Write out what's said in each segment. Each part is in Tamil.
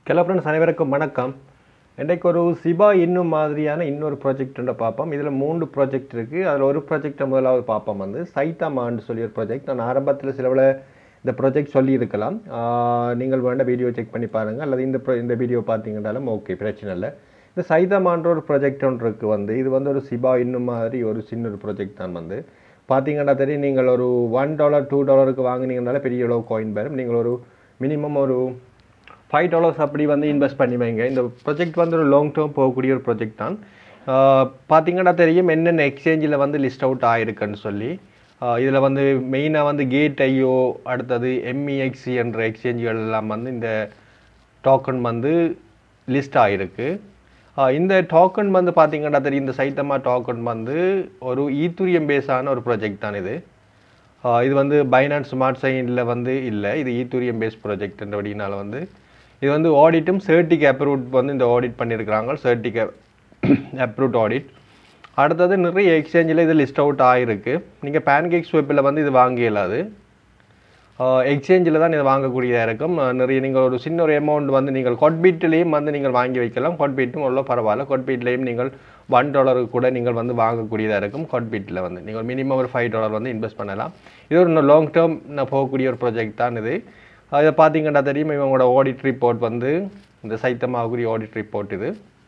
ஹலோ ஃப்ரெண்ட்ஸ், அனைவருக்கும் வணக்கம். இன்றைக்கு ஒரு சிபா இன்னும் மாதிரியான இன்னொரு ப்ராஜெக்ட் பார்ப்போம். இதில் 3 ப்ராஜெக்ட் இருக்குது. அதில் ஒரு ப்ராஜெக்டை முதலாவது பார்ப்போம். சைத்தாமான்னு சொல்லி ஒரு ப்ராஜெக்ட். நான் ஆரம்பத்தில் சிலவில் இந்த ப்ராஜெக்ட் சொல்லியிருக்கலாம். நீங்கள் வேண்ட வீடியோ செக் பண்ணி பாருங்கள், அல்லது இந்த வீடியோ பார்த்தீங்கன்னாலும் ஓகே, பிரச்சனை இல்லை. இந்த சைத்தாமான்ற ஒரு ப்ராஜெக்ட் ஒன்று இருக்குது. இது ஒரு சிபா இன்னும் மாதிரி ஒரு சின்ன ஒரு ப்ராஜெக்ட் தான். பார்த்தீங்கன்னா தெரியும், நீங்கள் ஒரு $1 $2 வாங்கினீங்கனால பெரிய அளவு காயின் வரும். நீங்கள் ஒரு மினிமம் ஒரு $5 அப்படி இன்வெஸ்ட் பண்ணி வைங்க. இந்த ப்ராஜெக்ட் ஒரு லாங் டேர்ம் போகக்கூடிய ஒரு ப்ராஜெக்ட் தான். பார்த்தீங்கன்னா தெரியும் என்னென்ன எக்ஸ்சேஞ்சில் லிஸ்ட் அவுட் ஆகிருக்குன்னு சொல்லி. இதில் மெயினாக கேட்.io, அடுத்தது MEXC என்ற எக்ஸ்சேஞ்சுகள் எல்லாம் இந்த டோக்கன் லிஸ்ட் ஆகிருக்கு. இந்த டோக்கன் பார்த்தீங்கன்னா தெரியும், இந்த சைத்தமா டோக்கன் ஒரு ஈத்தூரியம் பேஸான ஒரு ப்ராஜெக்ட் தான். இது பைனான்ஸ் ஸ்மார்ட் செயினில் இல்லை, இது ஈத்தூரியம் பேஸ் ப்ராஜெக்ட்ன்றபடினால இது ஆடிட்டும் சர்டிக் அப்ரூவ் இந்த ஆடிட் பண்ணியிருக்கிறாங்க. CertiK approved audit. அடுத்தது நிறைய எக்ஸ்சேஞ்சில் இது லிஸ்ட் அவுட் ஆகிருக்கு. நீங்கள் PancakeSwap இது வாங்க இயலாது. எக்ஸ்சேஞ்சில் தான் இதை வாங்கக்கூடியதாக இருக்கும். நிறைய நீங்கள் ஒரு சின்ன ஒரு அமௌண்ட் நீங்கள் கொட்பீட்லேயும் நீங்கள் வாங்கி வைக்கலாம். கொட்பீட்டும் அவ்வளோ பரவாயில்ல. கொட்பீட்லேயும் நீங்கள் $1 கூட நீங்கள் வாங்கக்கூடியதாக இருக்கும். கொட்பீட்டில் நீங்கள் மினிமம் ஒரு $5 இன்வெஸ்ட் பண்ணலாம். இது ஒரு லாங் டேர்ம் போகக்கூடிய ஒரு ப்ராஜெக்ட் தான் இது. இதை பார்த்தீங்கன்னா தெரியும், இவங்களோட ஆடிட் ரிப்போர்ட் இந்த சைத்தமாகக்கூடிய ஆடிட் ரிப்போர்ட். இது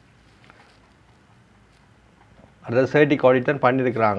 அதாவது சர்டிக் ஆடிட் தான் பண்ணியிருக்கிறாங்க.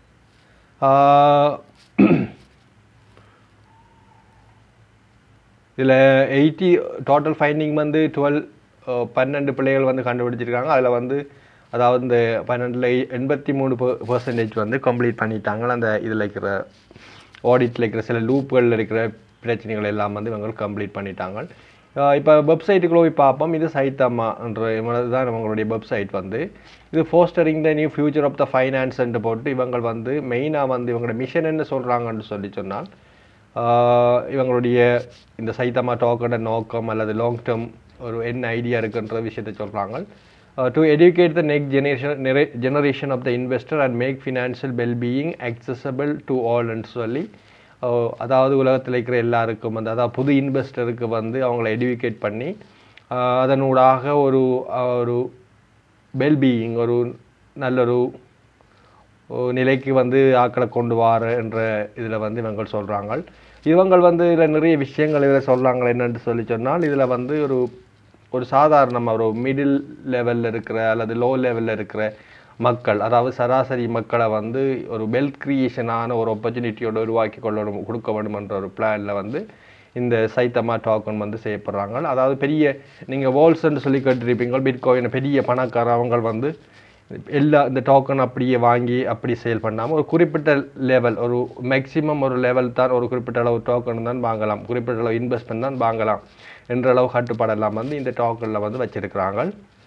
இதில் 80 டோட்டல் ஃபைண்டிங் 12 பிள்ளைகள் கண்டுபிடிச்சிருக்காங்க. அதில் அதாவது இந்த 12ல் 83% கம்ப்ளீட் பண்ணிட்டாங்க. அந்த இதில் இருக்கிற ஆடிட்டில் இருக்கிற சில லூப்புகளில் இருக்கிற பிரச்சனைகள் எல்லாம் இவங்க கம்ப்ளீட் பண்ணிட்டாங்க. இப்போ வெப்சைட்டுக்குள்ளே போய் பார்ப்போம். இது சைத்தாமான்ற தான் இவங்களுடைய வெப்சைட். இது fostering the new future of the ஃபைனான்ஸ்ன்னு போட்டு இவங்க மெயினாக இவங்களோட மிஷன் என்ன சொல்கிறாங்கன்னு சொன்னால், இவங்களுடைய இந்த சைத்தாமா டோக்கனோட நோக்கம் அல்லது லாங் டேர்ம் ஒரு என்ன ஐடியா இருக்குன்ற விஷயத்தை சொல்கிறாங்க. To educate the next generation of the investor and make financial wellbeing accessible to ஆல்ன்னு சொல்லி, அதாவது உலகத்தில் இருக்கிற எல்லாருக்கும் அதாவது புது இன்வெஸ்டருக்கு அவங்கள எஜுகேட் பண்ணி அதனூடாக ஒரு வெல்பீயிங், ஒரு நல்லொரு நிலைக்கு ஆக்களை கொண்டு வர என்ற இதில் இவங்க சொல்கிறாங்க. இவங்க இதில் நிறைய விஷயங்கள் இதில் சொல்கிறாங்க. என்னென்னு சொன்னால், இதில் ஒரு சாதாரண ஒரு மிடில் லெவலில் இருக்கிற அல்லது லோ லெவலில் இருக்கிற மக்கள், அதாவது சராசரி மக்களை ஒரு வெல்த் கிரியேஷனான ஒரு ஆப்பர்ச்சுனிட்டியோடு உருவாக்கி கொடுக்க வேண்டுமென்ற ஒரு பிளானில் இந்த சைத்தமா டோக்கன் செய்யப்படுறாங்க. அதாவது பெரிய நீங்கள் வால்ஸ்ன்னு சொல்லி கேட்டிருப்பீங்க, பிட்காயின் பெரிய பணக்கார அவங்க எல்லா இந்த டோக்கன் அப்படியே வாங்கி அப்படி சேல் பண்ணாமல் ஒரு குறிப்பிட்ட லெவல், ஒரு மேக்சிமம் ஒரு லெவல் தான், ஒரு குறிப்பிட்ட அளவு டோக்கன் தான் வாங்கலாம், குறிப்பிட்ட அளவு இன்வெஸ்ட்மெண்ட் தான் வாங்கலாம் என்ற அளவு கட்டுப்பாடெல்லாம் இந்த டோக்கனில் வச்சிருக்கிறாங்க.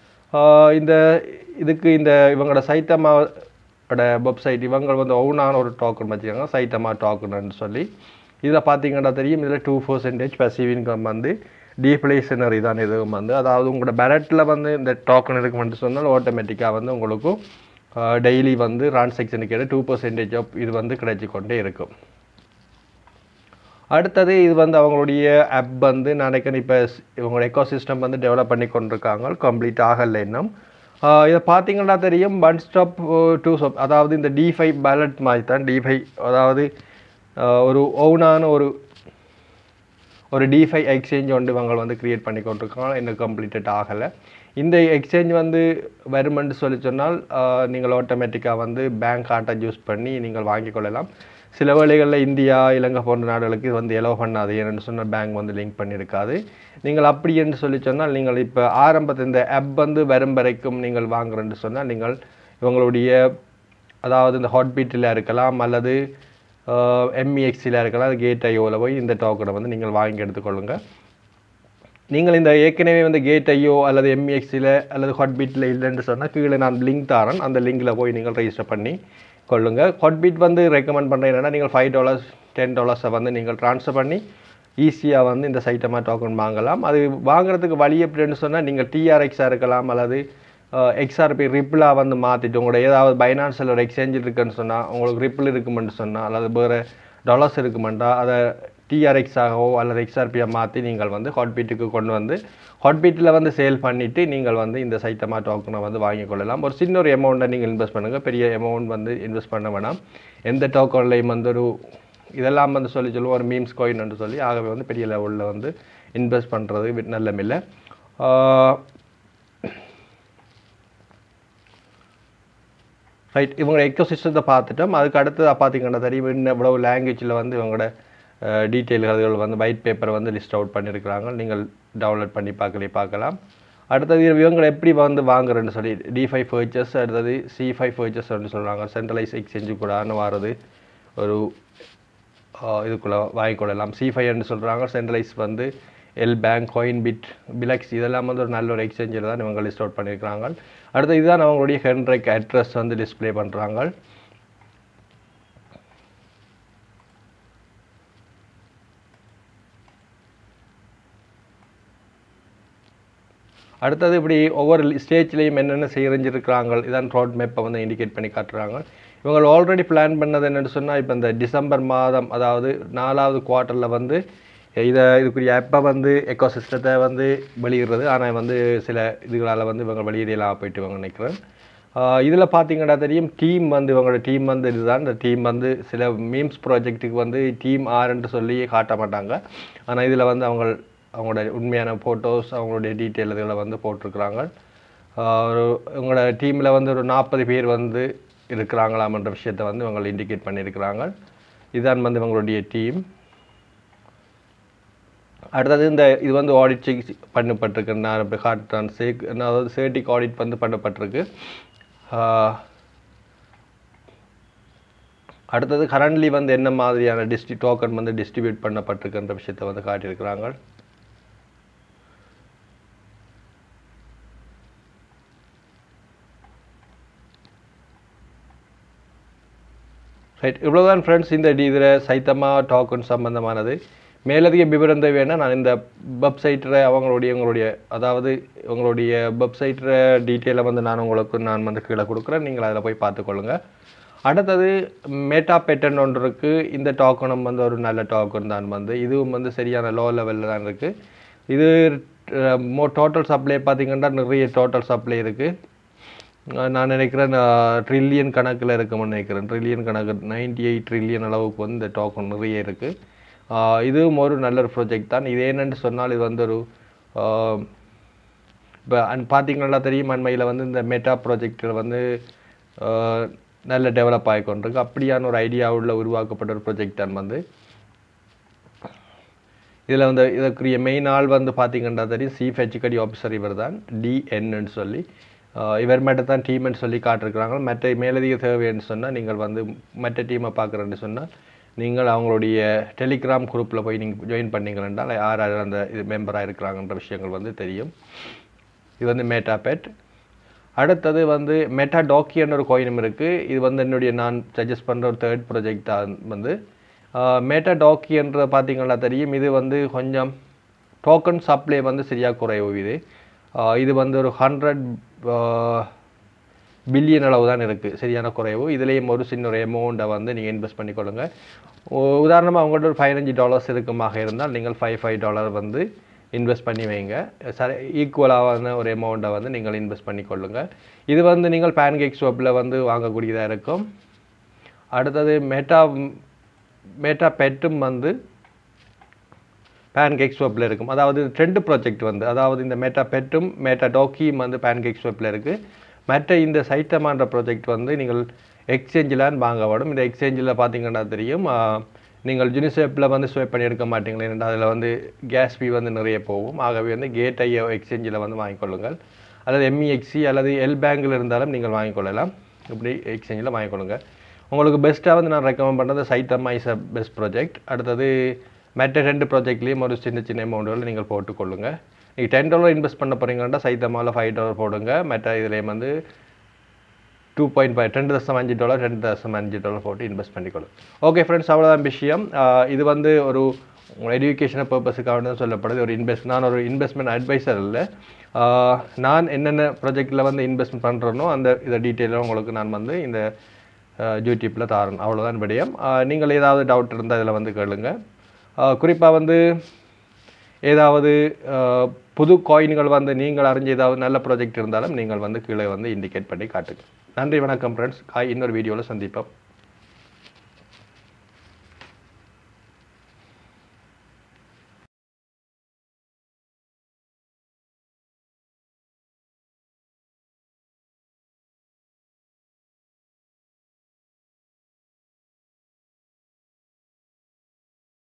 இதுக்கு இவங்களோட சைத்தமாவோட வெப்சைட் இவங்க ஒவ்வொன்றான ஒரு டோக்கன் வச்சுருக்காங்க, சைத்தமா டோக்கன்னு சொல்லி. இதில் பார்த்தீங்கன்னா தெரியும், இதில் 2% பசிவ் இன்கம் டீஃப்ளேஷனரி தான். இதுவும் அதாவது உங்களோட பேலட்டில் இந்த டோக்கன் இருக்குமென்று சொன்னால் ஆட்டோமேட்டிக்காக உங்களுக்கும் டெய்லி டிரான்சாக்ஷனுக்கு 2% ஆஃப் இது கிடைச்சி கொண்டே இருக்கும். அடுத்தது இது அவங்களுடைய ஆப் நினைக்கிறேன் இப்போ இவங்களோட எக்கோசிஸ்டம் டெவலப் பண்ணி கொண்டிருக்காங்க, கம்ப்ளீட் ஆகலை இன்னும். இதை பார்த்தீங்கன்னா தெரியும், ஒன் ஸ்டாப் டூ ஸ்டாப், அதாவது இந்த DeFi பேலட் மாதிரி தான். DeFi அதாவது ஒரு ஓனான ஒரு DeFi எக்ஸ்சேஞ்ச் இவங்க க்ரியேட் பண்ணி கொண்டிருக்காங்க, இன்னும் கம்ப்ளீட்டட் ஆகலை. இந்த எக்ஸ்சேஞ்ச் வருமென்று சொன்னால் நீங்கள் ஆட்டோமேட்டிக்காக பேங்க் கார்டை யூஸ் பண்ணி நீங்கள் வாங்கி கொள்ளலாம். சில வேளைகளில் இந்தியா, இலங்கை போன்ற நாடுகளுக்கு எலோ பண்ணாது, ஏன்னு சொன்னால் பேங்க் லிங்க் பண்ணியிருக்காது. நீங்கள் அப்படி என்று சொன்னால் நீங்கள் இப்போ ஆரம்பத்தில் இந்த ஆப் வரும் வரைக்கும் நீங்கள் வாங்குறேன்னு சொன்னால் நீங்கள் இவங்களுடைய அதாவது இந்த ஹாட்பீட்டில் இருக்கலாம் அல்லது MEXCயில் இருக்கலாம், அது கேட்.ioவில் போய் இந்த டோக்கனை நீங்கள் வாங்கி எடுத்துக்கொள்ளுங்கள். நீங்கள் இந்த ஏற்கனவே கேட்.io அல்லது MEXCயில் அல்லது ஹாட்பீட்டில் இல்லைன்னு சொன்னால் கீழே நான் லிங்க் தரேன், அந்த லிங்கில் போய் நீங்கள் ரெஜிஸ்டர் பண்ணி கொள்ளுங்கள். ஹாட்பீட் ரெக்கமெண்ட் பண்ணுறேன் என்னென்னா, நீங்கள் $5 $10 நீங்கள் ட்ரான்ஸ்ஃபர் பண்ணி ஈஸியாக இந்த சைத்தமா டோக்கன் வாங்கலாம். அது வாங்குறதுக்கு வழி எப்படின்னு சொன்னால், நீங்கள் TRXாக இருக்கலாம் அல்லது XRP ரிப்பிளாக மாற்றிட்டு உங்களோட ஏதாவது பைனான்ஸில் ஒரு எக்ஸ்சேஞ்சில் இருக்குன்னு சொன்னால், உங்களுக்கு ரிப்பிள் இருக்குமென்னு சொன்னால் அல்லது வேறு டாலர்ஸ் இருக்குமெண்டா அதை டிஆர்எக்ஸாகவோ அல்லது எக்ஸ்ஆர்பியாக மாற்றி நீங்கள் வந்து ஹாட்பீட்டுக்கு கொண்டு வந்து ஹாட்பீட்டில் வந்து சேல் பண்ணிவிட்டு நீங்கள் வந்து இந்த சைட்டமா டோக்கனை வந்து வாங்கிக் கொள்ளலாம். ஒரு சின்ன ஒரு அமௌண்ட்டை நீங்கள் இன்வெஸ்ட் பண்ணுங்கள், பெரிய அமௌண்ட் வந்து இன்வெஸ்ட் பண்ண வேணாம். எந்த டோக்கன்லையும் வந்து ஒரு இதெல்லாம் வந்து சொல்லுவோம் ஒரு மீம்ஸ் காயின் என்று சொல்லி, ஆகவே வந்து பெரிய லெவலில் வந்து இன்வெஸ்ட் பண்ணுறது நல்லமில்லை. ரைட், இவங்களோட எக்கோசிஸ்டத்தை பார்த்துட்டோம். அதுக்கு அடுத்ததாக பார்த்தீங்கன்னா தெரியும் இன்னும் இவ்வளவு லாங்குவேஜில் வந்து இவங்களோட டீட்டெயில்கள் வந்து ஒயிட் பேப்பரை வந்து லிஸ்ட் அவுட் பண்ணியிருக்கிறாங்க. நீங்கள் டவுன்லோட் பண்ணி பார்க்கலாம். அடுத்தது இவங்களை எப்படி வந்து வாங்குறேன்னு சொல்லி D5 ஃபர்ச்சர்ஸ், அடுத்தது C5 ஃபர்ச்சர்ஸ் அப்படின்னு சொல்கிறாங்க. சென்ட்ரலைஸ் எக்ஸ்சேஞ்சு கூடன்னு வாரது ஒரு இதுக்குள்ளே வாங்கிக்கொள்ளலாம். C5 சொல்கிறாங்க. சென்ட்ரலைஸ் வந்து எல் பேங்க், காயின்பிட், பிலக்ஸ் இதெல்லாம் வந்து ஒரு நல்ல ஒரு எக்ஸ்சேஞ்சில் தான் இவங்க லிஸ்ட் அவுட் பண்ணியிருக்கிறாங்க. அடுத்து இதுதான் அவங்களுடைய ஹென்ட்ரிக் அட்ரஸ் வந்து டிஸ்பிளே பண்ணுறாங்க. அடுத்தது இப்படி ஒவ்வொரு ஸ்டேஜ்லேயும் என்னென்ன செய்யறிஞ்சிருக்கிறாங்க, இதான் ரோட் மேப்பை வந்து இண்டிகேட் பண்ணி காட்டுறாங்க. இவங்க ஆல்ரெடி பிளான் பண்ணது என்னென்னு சொன்னால், இப்போ இந்த டிசம்பர் மாதம் அதாவது 4வது குவார்ட்டரில் வந்து இதுக்குரிய ஆப்பை வந்து எக்கோசிஸ்டத்தை வந்து வெளியிடுறது. ஆனால் வந்து சில இதுகளால் வந்து இவங்க வெளியிடலாம் போயிட்டு இவங்க நினைக்கிறேன். இதில் பார்த்தீங்கன்னா தெரியும் டீம் வந்து இவங்களோட டீம் வந்து இதுதான். இந்த டீம் வந்து சில மீம்ஸ் ப்ராஜெக்ட்டுக்கு வந்து டீம் ஆர்ன்னு சொல்லி காட்ட மாட்டாங்க. ஆனால் இதில் வந்து அவங்களோட உண்மையான ஃபோட்டோஸ், அவங்களுடைய டீட்டெயில் இதில் வந்து போட்டிருக்கிறாங்க. இவங்களோட டீமில் வந்து ஒரு 40 பேர் வந்து இருக்கிறாங்களாம்ன்ற விஷயத்தை வந்து இவங்க இண்டிகேட் பண்ணியிருக்கிறாங்க. இதுதான் வந்து இவங்களுடைய டீம். அடுத்தது இது வந்து ஆடிட் செக் பண்ணப்பட்டிருக்கு. நான் இப்போ காட்டுறேன். அதாவது சேட்டிக் ஆடிட் வந்து பண்ணப்பட்டிருக்கு. அடுத்தது கரண்ட்லி வந்து என்ன மாதிரியான டோக்கன் வந்து டிஸ்ட்ரிபியூட் பண்ணப்பட்டிருக்குன்ற விஷயத்தை வந்து காட்டியிருக்கிறாங்க. ரைட், இவ்வளோதான் ஃப்ரெண்ட்ஸ் இந்த இதில் சைத்தமா டோக்கன் சம்பந்தமானது. மேலதிக விவரம் தேவைன்னா நான் இந்த வெப்சைட்டில் உங்களுடைய அதாவது உங்களுடைய வெப்சைட்டில் டீட்டெயிலை வந்து நான் வந்து கீழே கொடுக்குறேன். நீங்கள் அதில் போய் பார்த்துக்கொள்ளுங்க. அடுத்தது மேட்டா பேட்டன் ஒன்று இருக்குது. இந்த டோக்கனும் வந்து ஒரு நல்ல டோக்கன் தான். வந்து இதுவும் வந்து சரியான லோ லெவலில் தான் இருக்குது. இது டோட்டல் சப்ளை பார்த்திங்கன்னா நிறைய டோட்டல் சப்ளை இருக்குது. நான் நினைக்கிறேன் ட்ரில்லியன் கணக்கில் இருக்குமென்னு நினைக்கிறேன். ட்ரில்லியன் கணக்கு 98 ட்ரில்லியன் அளவுக்கு வந்து இந்த டோக்கன் நிறைய இருக்குது. இதுவும் ஒரு நல்ல ஒரு ப்ராஜெக்ட் தான். இது என்னென்னு சொன்னால் இது வந்து ஒரு இப்போ பார்த்தீங்கன்னா தெரியும் அண்மையில் வந்து இந்த மெட்டா ப்ராஜெக்டில் வந்து நல்ல டெவலப் ஆகிக்கொண்டிருக்கு. அப்படியான ஒரு ஐடியாவுள்ள உருவாக்கப்பட்ட ஒரு ப்ராஜெக்ட் தான் வந்து இதில் வந்து இதற்குரிய மெயின் ஆள் வந்து பார்த்தீங்கன்னா தெரியும் சீஃப் எஜுகேட்டிவ் ஆஃபீஸர் இவர் தான், DNன்னு சொல்லி இவர் மட்டும் தான் டீம்னு சொல்லி காட்டிருக்கிறாங்க. மற்ற மேலதிக தேவைன்னு சொன்னால் நீங்கள் வந்து மற்ற டீமை பார்க்குறேன்னு சொன்னால் நீங்கள் அவங்களுடைய டெலிகிராம் குரூப்பில் போய் நீங்கள் ஜாயின் பண்ணிங்களென்றால் யார் அந்த இது மெம்பராக இருக்கிறாங்கன்ற விஷயங்கள் வந்து தெரியும். இது வந்து மேட்டாபெட். அடுத்தது வந்து மெட்டாடாக்கின்ற ஒரு கோயினும் இருக்குது. இது வந்து நான் சஜஸ்ட் பண்ணுற ஒரு தேர்ட் ப்ராஜெக்ட் வந்து மெட்டாடாக்கின்ற பார்த்தீங்கன்னா தெரியும். இது வந்து கொஞ்சம் டோக்கன் சப்ளை வந்து சரியாக குறைவு. இது வந்து ஒரு 100 பில்லியன் அளவு தான் இருக்குது, சரியான குறைவு. இதுலேயும் ஒரு சின்ன ஒரு அமௌண்ட்டை வந்து நீங்கள் இன்வெஸ்ட் பண்ணிக்கொள்ளுங்க. உதாரணமாக அவங்கள்ட்ட ஒரு $500 இருக்குமாக இருந்தால் நீங்கள் $5 வந்து இன்வெஸ்ட் பண்ணி வைங்க. ஈக்குவலான ஒரு அமௌண்ட்டை வந்து நீங்கள் இன்வெஸ்ட் பண்ணிக்கொள்ளுங்க. இது வந்து நீங்கள் பேன்கேக் ஷாப்பில் வந்து வாங்கக்கூடியதாக இருக்கும். அடுத்தது மெட்டாபெட்டும் வந்து பேன்கேக் ஸ்வாப்பில் இருக்கும். அதாவது 2 ப்ராஜெக்ட் வந்து அதாவது இந்த மெட்டாபெட்டும் மெட்டாடாக்கியும் வந்து பேன்கேக் ஸ்வாப்பில் இருக்குது. மற்ற இந்த சைட்டமான்ற ப்ராஜெக்ட் வந்து நீங்கள் எக்ஸ்சேஞ்சில் வாங்க வரும். இந்த எக்ஸ்சேஞ்சில் பார்த்தீங்கன்னா தெரியும் நீங்கள் யூனிசெப்பில் வந்து ஸ்வைப் பண்ணி எடுக்க மாட்டீங்களே, அதில் வந்து கேஸ் ஃபீ வந்து நிறைய போகும். ஆகவே வந்து கேட் எக்ஸ்சேஞ்சில் வந்து வாங்கிக்கொள்ளுங்கள். அல்லது MEXC அல்லது எல் பேங்கில் இருந்தாலும் நீங்கள் வாங்கிக்கொள்ளலாம். இப்படி எக்ஸ்சேஞ்சில் வாங்கிக்கொள்ளுங்க. உங்களுக்கு பெஸ்ட்டாக வந்து நான் ரெக்கமெண்ட் பண்ணுறது Saitama is a best project. அடுத்தது மற்ற 2 ப்ராஜெக்ட்லேயும் ஒரு சின்ன அமௌண்ட்டுகள் நீங்கள் போட்டுக்கொள்ளுங்க. நீங்கள் $10 இன்வெஸ்ட் பண்ண போகிறீங்கன்னா சைத்தமாவில் $5 போடுங்க. மற்ற இதுலேயும் வந்து 2.5 $10.5 போட்டு இன்வெஸ்ட் பண்ணிக்கொள்ளும். ஓகே ஃப்ரெண்ட்ஸ், அவ்வளோதான் விஷயம். இது வந்து ஒரு எஜுகேஷனல் பர்பஸுக்காக தான் சொல்லப்படுது. நான் ஒரு இன்வெஸ்ட்மெண்ட் அட்வைசர் இல்லை. நான் என்னென்ன ப்ராஜெக்டில் வந்து இன்வெஸ்ட்மெண்ட் பண்ணுறேனோ இதை டீட்டெயிலாக உங்களுக்கு நான் வந்து இந்த யூடியூப்பில் தாரேன். அவ்வளோதான் விடயம். நீங்கள் ஏதாவது டவுட் இருந்தால் இதில் வந்து கேளுங்க. குறிப்பாக வந்து ஏதாவது புது காயின்கள் வந்து நீங்கள் அறிஞ்ச ஏதாவது நல்ல ப்ராஜெக்ட் இருந்தாலும் நீங்கள் வந்து கீழே வந்து இண்டிகேட் பண்ணி காட்டுங்க. நன்றி, வணக்கம் ஃப்ரெண்ட்ஸ். இன்னொரு வீடியோவில் சந்திப்போம்.